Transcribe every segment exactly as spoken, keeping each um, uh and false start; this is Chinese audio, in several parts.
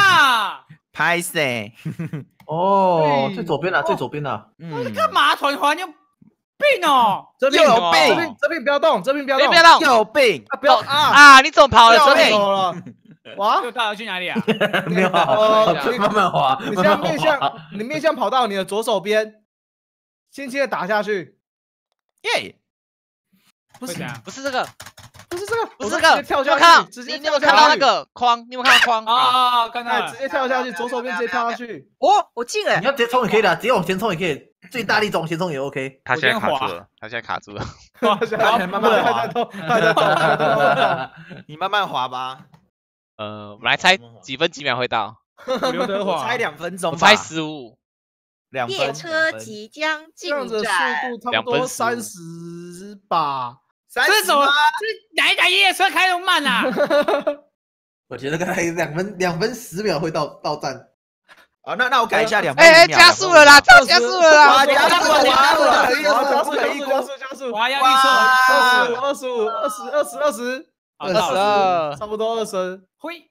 嘛？ 拍谁？ 哦，最左边啦，最左边啦。 嗯， 干嘛团团有病哦？ 这边又有病这边这边不要动，这边不要动， 别别动有病！ 啊不要啊， 啊！你怎么跑了？ 要这里走了，哇！ 又到底去哪里啊？ 没有， 哦慢慢滑。 你现在面向你面向跑到你的左手边，轻轻的打下去， 耶！ 不是啊， 不是这个， 不是这个， 不是这个， 我说直接跳你有看到？ 下去，直接你你有没有跳下去看到那个框？你有没有看到框？啊， 啊，看到哎， 了直，接跳下去，左手边直接跳下去， 哦，我进了你，要直接冲也可以的，直接往前冲也可以，最大力往前冲也 OK。 他现在卡我先滑住了，他现在卡住了。 慢慢慢慢动，慢慢动，慢慢动。 你慢慢滑吧， 呃，我们来猜几分几秒会到？ 刘德华猜两分钟吧， 我猜十五。 两分。 列车两分即将进这样子的速站。 度差不多三十吧。 三十这是什么？ 吗？ 这哪一台夜车开那么慢啊？ 我觉得刚才两分两分十秒会到到站。 哦，那那我改一下两分哎哎， 五秒。 加速了啦！这样加速了啦！ 哇加速了加速了可以加速，可以加速，加速。 我还要预二十五， 测。 二十五，二十，二十，二十， 好二十二差不多二十。 挥。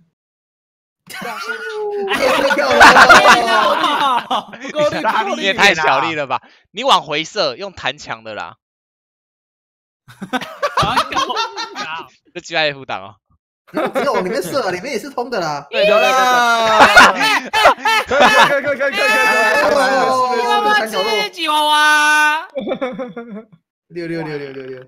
不够力，不够力你也太小力了吧！你往回射，用弹墙的啦，就 G I F 档哦。 只有往里面射，里面也是通的啦。 有了， 可以，可以，可以，可以，可以，可以，可以。 你妈妈吃吉娃娃。 六六六六六六。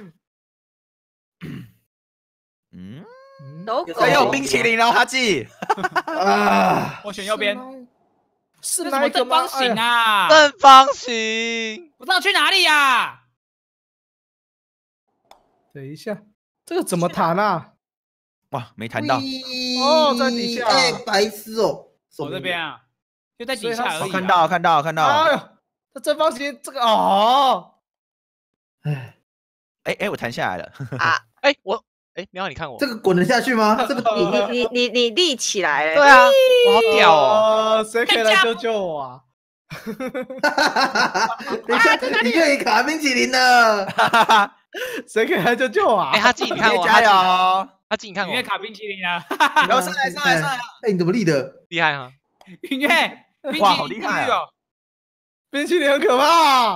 嗯， 走狗还有冰淇淋哦，哈记。 啊！ 我选右边。 是这什么正方形啊？ 正方形， 不知道去哪里呀？ 等一下，这个怎么弹啊？ 哇，没弹到。 哦在底下哎，白痴哦。 我这边啊，就在底下而已。 我看到，看到，看到。 哎呦，这正方形这个哦。 哎， 哎哎，我弹下来了。 啊！ 哎，我哎，苗，你看我这，个滚得下去吗？这个你你你你你立起来了。 对啊，我好屌哦！ 哦，谁可以来救救我啊？ 等一下，你可以卡冰淇淋了。 谁可以来救救我啊？ 哎，哈记，你看我， 加油！ 哈记，你看我音乐，卡冰淇淋啊！ 然后上来，上来，上来。 哎，你怎么立的？ 厉害哈！ 音乐，冰淇淋哇好厉害啊哦！ 冰淇淋很可怕。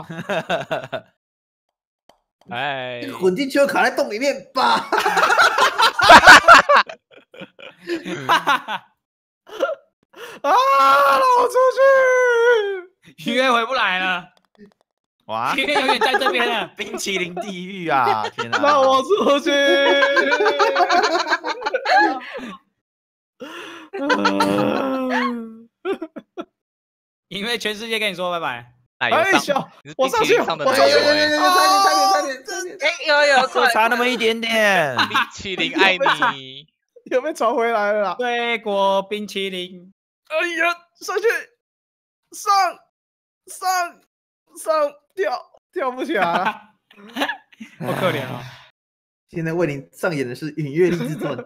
哎这，个滚进去又卡在洞里面吧？ 啊！让我出去！ 音乐回不来了， 哇， 音乐永远在这边了。 冰淇淋地狱啊！天哪！ 让我出去！ 因为全世界跟你说拜拜。 奶油上， 哎小， 你是我上去， 冰淇淋上的我上去， 奶油哎， 差点差点差点差点！ 哎，有有， 就差那么一点点。 冰淇淋爱你。 有没有传回来了啦？ 对国冰淇淋， 哎呀，上去，上上上跳跳不起来了。 好可怜哦。 现在为您上演的是《隐月励志传》。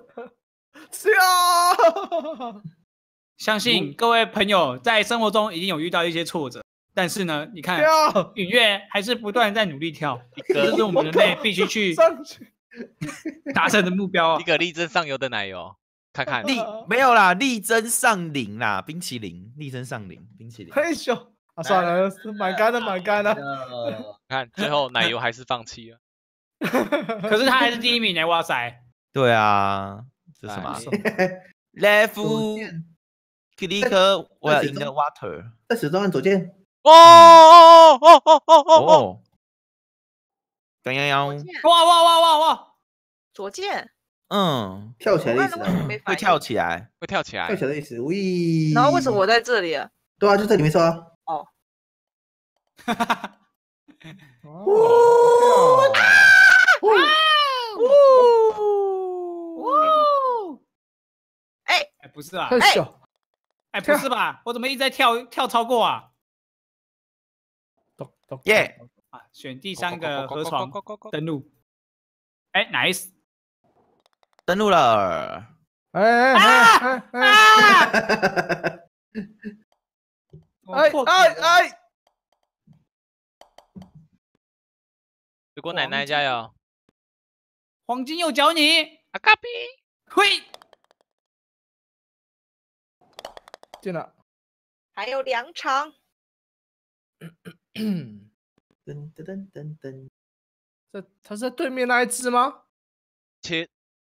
跳！ 相信各位朋友在生活中一定有遇到一些挫折，但是呢，你看跳！ 允月还是不断在努力跳，这是我们人类必须去上去！ 达成的目标啊一！个力争上游的奶油，看看力没有啦，力争上领啦，冰淇淋，力争上领，冰淇淋。 嘿咻！啊，算了，蛮干的，蛮干的。 看，最后奶油还是放弃了。 可是他还是第一名呢，哇塞！ 对啊，这是什么啊哎 ？Left click while in the water。 在水中按左键。 哦哦哦哦哦哦！ 哦，刚刚要， 哇哇哇哇哇！ 左键， 嗯， 跳起来的意我按了为什么思啊， 会没反应？ 跳起来。 会跳起来跳。起来的意思。喂。 然后为什么我在这里啊？ 对啊，就在里面说啊。 哦， 哎，不是啊， 嘿咻！ 哎，不是吧？我怎么一直在跳跳超过啊？ 耶！ 啊，选第三个河床登录。哎，nice！ 登录了。 哎哎哎哎哎哎哎！ 水果奶奶加油！ 黄金右脚你， 阿卡比， 嘿！ 进了。 还有两场。 噔噔噔噔噔， 这他是在对面那一只吗？ 切，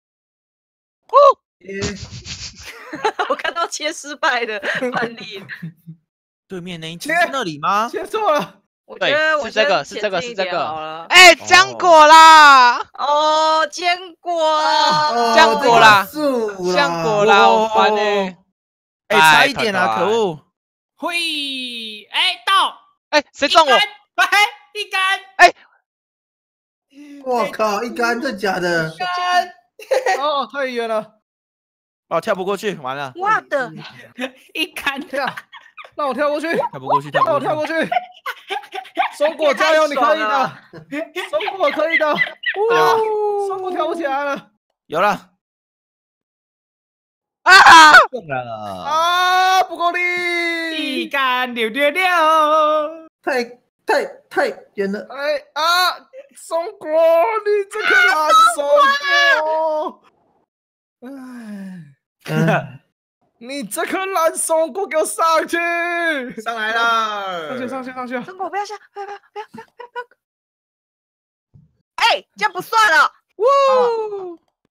我看到切失败的案例， 对面那一只切是那里吗？ 切错了。 对我觉得我是这个先是这个前进一点是这个好了。 哎，浆果啦， 哦，坚果， 哦浆果啦这个树啦浆果啦，我烦呢。 哎，差一点啊， 团团可恶！ 嘿，哎，到， 哎，谁撞我？ 哎，一杆， 我靠，一杆真假的？ 哦，太远了。 哦，跳不过去，完了， 我的， 一杆， 跳，让我跳过去， 跳不过去，跳不过去。 让我跳过去。松果加油，你可以的。松果可以的。哦，松果跳不起来了。 有了， 啊！ 中了。 啊，不够一力。 杆六六六， 太太太远了。 哎啊，松果，你这个烂松果。哎。 嗯， 你这颗烂松果给我上去！ 上来了， 上去上去上去！ 中果不要下，不要不要不要不要不要不要！哎，这样不算了。 哇！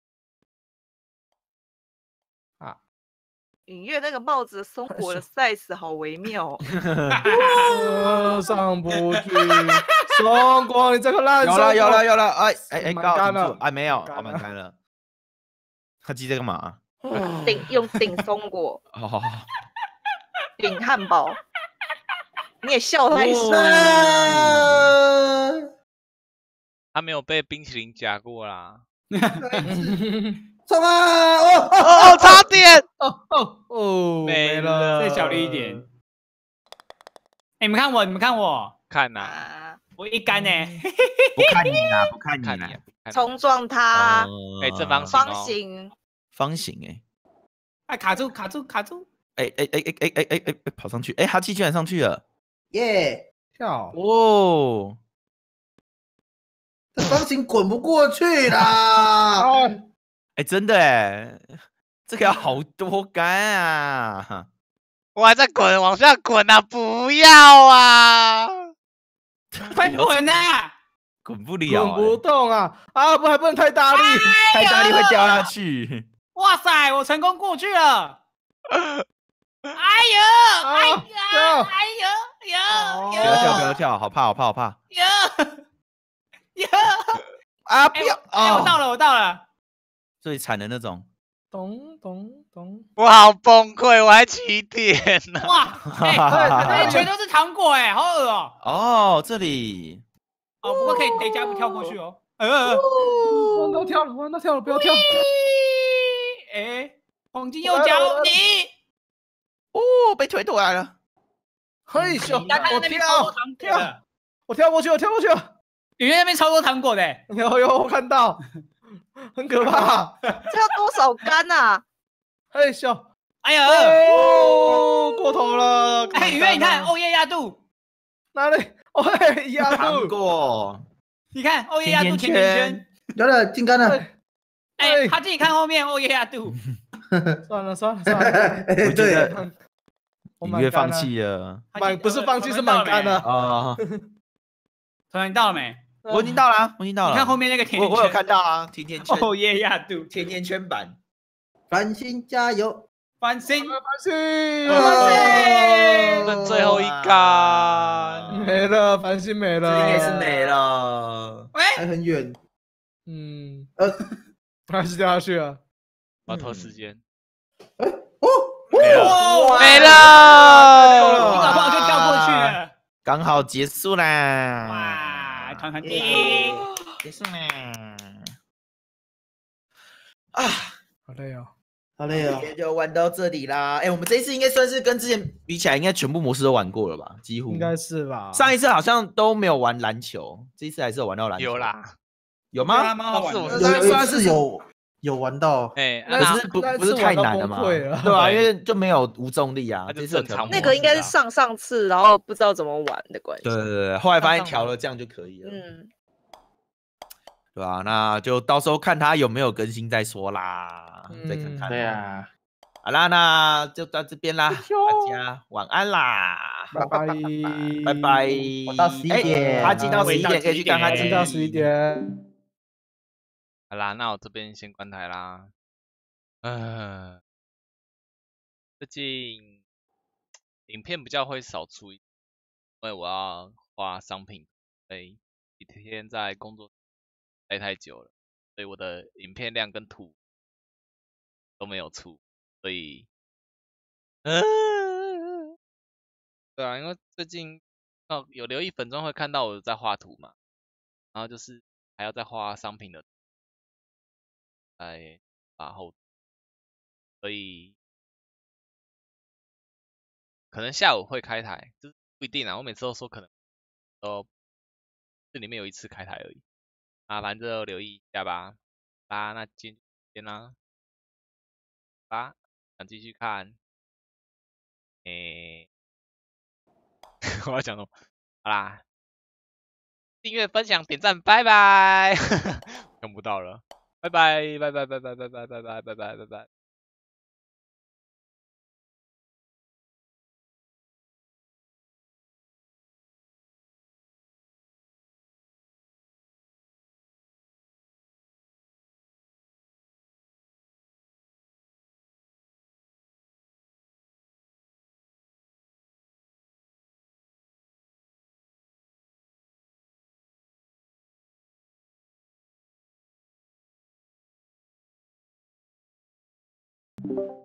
啊！ 影月那个帽子松果的 size 好微妙哦。 呃上不去，松果，你这颗烂松果！ 有了，有了，有了！哎哎哎， 蛮刚好干了停住哎，没有， 蛮干哦，蛮了干了。他记这干嘛？ 顶用顶松果， 好好好， 顶汉堡。你也笑太哦深。 啊他没有被冰淇淋夹过啦。 冲啊！哦哦哦，差点， 哦哦哦， 没了， 再小力一点。哎，你们看我，你们看我， 看呐， 啊！ 我一杆呢。 不看你啦，不看你啦看你。，看你冲撞他， 哦哎正方形方形。 方形哎， 哎，卡住，卡住，卡住！ 哎哎哎哎哎哎哎哎，跑上去！哎，哈气居然上去了！ 耶！ 跳！ 哦， 这方形滚不过去啦！ 哦， 哎，真的哎，这个要好多杆啊！ 我还在滚，往下滚啊！不要啊！ 快滚啊！ 滚不了滚不哎， 动啊！啊，不还不能太大力。 太大力会掉下去。 哇塞，我成功过去了！哎呦， 啊哎呦， 跳哎呦， 哦呦， 不要跳，不要跳，好怕，好怕，好怕！ 呦，呦！ 啊， 哎不要！ 哎，我到哦， 了，我到了！ 最惨的那种。 咚咚咚！ 我好崩溃，我还起点呢。 哇，哎，哎，全都是糖果哎，好恶哦！ 哦，这里哦，不过可以得加步跳过去哦。呃， 弯刀跳了，弯刀跳了，不要跳！ 哎，黄金右脚你， 哦，被推过来了。 嘿咻， 你看我那边超多跳糖果的， 我跳过去，我跳过去了。 里面那边超多糖果的。 有有，我看到，很可怕。 这要多少杆啊？ 嘿咻， 哎呀， 哦，过头了。 哎，雨月你看，欧耶亚度， 哪里？哦嘿，压糖住。 果， 你看欧耶亚度甜甜甜甜圈。 有了，进杆了。 哎，他自己看后面欧耶亚度。 算了算了算了， 哎， 我觉对， 得我你越放弃了满不是放弃是满杆了。 啊！ 突然你到了没？ 我已经到了啊，我已经到了。 你看后面那个甜甜圈。 我我有看到啊，甜甜圈， 欧耶亚度， 甜甜圈版。 繁星加油！ 翻身。 放弃， 哦剩最后一杆， 没了，繁星没了， 这应该是没了。 喂， 还很远。 嗯， 呃， 还是掉下去了。 我要拖时间， 哦， 没了， 哇没你了。 搞不好就跳过去了。 刚好结束啦！ 哇，团团第一。 结束啦！啊， 好累哦。 好累哦今。天就玩到这里啦。哎，我们这一次应该算是跟之前比起来，应该全部模式都玩过了吧？几乎应该是吧？ 上一次好像都没有玩篮球，这一次还是有玩到篮球。 有，啦， 有蛮吗？ 好玩的。 是我有有算是是有有玩到， 哎， 那那可是不那不是次玩到太难了嘛？ 崩溃了对吧？ 对因为就没有无重力啊， 那就这次有正常调那个应该是上上次，然后不知道怎么玩的关系。 对对对，后来发现调了这样就可以了， 嗯， 对吧？那就到时候看他有没有更新再说啦，再看看。 对啊， 好啦，那就到这边啦，大家晚安啦， 拜拜， 拜拜。 我到十一点， 阿基到十一点可以去看阿基到十一点。 好啦，那我这边先关台啦。嗯、呃，最近影片比较会少出一点，因为我要画商品，所以一天在工作待太久了，所以我的影片量跟图都没有出，所以，嗯、呃，对啊，因为最近哦有留意粉专会看到我在画图嘛，然后就是还要再画商品的，来把后，所以可能下午会开台，就是不一定啊，我每次都说可能都这里面有一次开台而已，啊，反正就留意一下吧。啊，那今天呢？啊，想继续看，诶、我要讲什么？好啦，订阅、分享、点赞，拜拜。看不到了，拜拜，拜拜，拜拜，拜拜，拜拜，拜拜，拜拜。 you